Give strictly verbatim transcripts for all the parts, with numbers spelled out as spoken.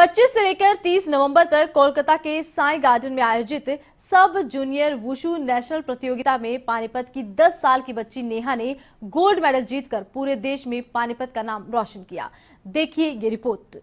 पच्चीस से लेकर तीस नवंबर तक कोलकाता के साई गार्डन में आयोजित सब जूनियर वुशु नेशनल प्रतियोगिता में पानीपत की दस साल की बच्ची नेहा ने गोल्ड मेडल जीतकर पूरे देश में पानीपत का नाम रोशन किया। देखिए ये रिपोर्ट।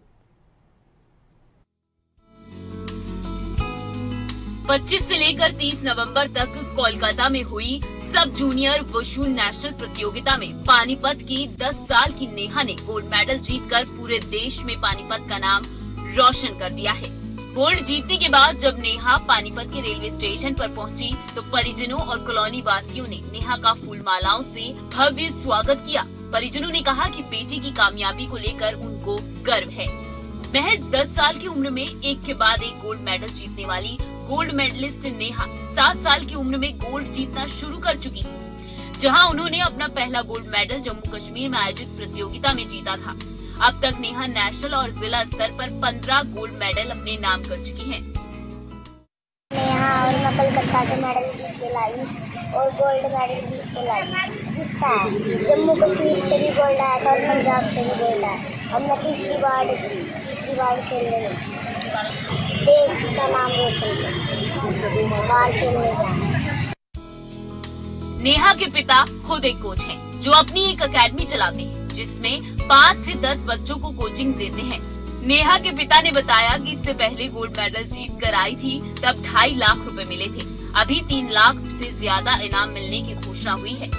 पच्चीस से लेकर तीस नवंबर तक कोलकाता में हुई सब जूनियर वुशु नेशनल प्रतियोगिता में पानीपत की दस साल की नेहा ने गोल्ड मेडल जीतकर पूरे देश में पानीपत का नाम रोशन कर दिया है। गोल्ड जीतने के बाद जब नेहा पानीपत के रेलवे स्टेशन पर पहुंची तो परिजनों और कॉलोनी वासियों ने नेहा का फूल मालाओं से भव्य स्वागत किया। परिजनों ने कहा कि बेटी की कामयाबी को लेकर उनको गर्व है। महज दस साल की उम्र में एक के बाद एक गोल्ड मेडल जीतने वाली गोल्ड मेडलिस्ट नेहा सात साल की उम्र में गोल्ड जीतना शुरू कर चुकी है, जहां उन्होंने अपना पहला गोल्ड मेडल जम्मू कश्मीर में आयोजित प्रतियोगिता में जीता था। अब तक नेहा नेशनल और जिला स्तर पर पंद्रह गोल्ड मेडल अपने नाम कर चुकी हैं। नेहा और मैं कोलकाता से मेडल जीत के लाई और गोल्ड मेडल जीत के लाई जीतता है। जम्मू कश्मीर से भी गोल्ड आया था और पंजाब से भी गोल्ड आया। अब मैं तीसरी बार तीसरी बार खेल रही हूँ, देश का नाम रोशन किया, बाहर खेलने जाए। नेहा के पिता खुद एक कोच हैं, जो अपनी एक एकेडमी चलाते हैं जिसमें पाँच से दस बच्चों को कोचिंग देते हैं। नेहा के पिता ने बताया कि इससे पहले गोल्ड मेडल जीत कर आई थी तब ढाई लाख रुपए मिले थे। अभी तीन लाख से ज्यादा इनाम मिलने की घोषणा हुई है।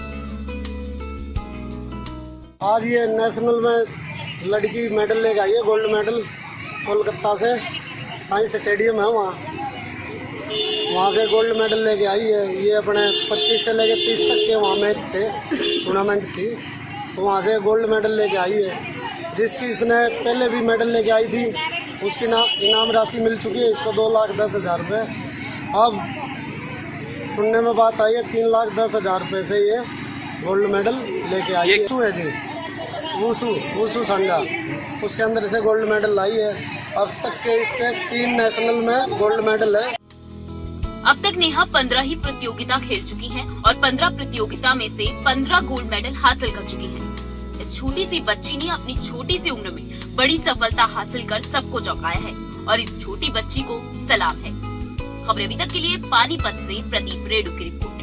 आज ये नेशनल में लड़की मेडल लेकर आई है, गोल्ड मेडल कोलकाता से साइंस स्टेडियम है, वहाँ वहाँ से गोल्ड मेडल लेके आई है। ये अपने पच्चीस से लेके तीस तक के वहाँ मैच थे, टूर्नामेंट थी, तो वहाँ से गोल्ड मेडल लेके आई है। जिसकी इसने पहले भी मेडल लेके आई थी उसकी ना इनाम राशि मिल चुकी है इसको दो लाख दस हजार रुपये। अब सुनने में बात आई है तीन लाख दस हजार रुपये से ये गोल्ड मेडल लेके आई है। है जी वुशु वुशु संघा, उसके अंदर से गोल्ड मेडल लाई है। अब तक के इसके तीन नेशनल में गोल्ड मेडल है। अब तक नेहा पंद्रह ही प्रतियोगिता खेल चुकी हैं और पंद्रह प्रतियोगिता में से पंद्रह गोल्ड मेडल हासिल कर चुकी हैं। इस छोटी सी बच्ची ने अपनी छोटी सी उम्र में बड़ी सफलता हासिल कर सबको चौंकाया है और इस छोटी बच्ची को सलाम है। खबरें अभी तक के लिए पानीपत से प्रदीप रेडू की रिपोर्ट।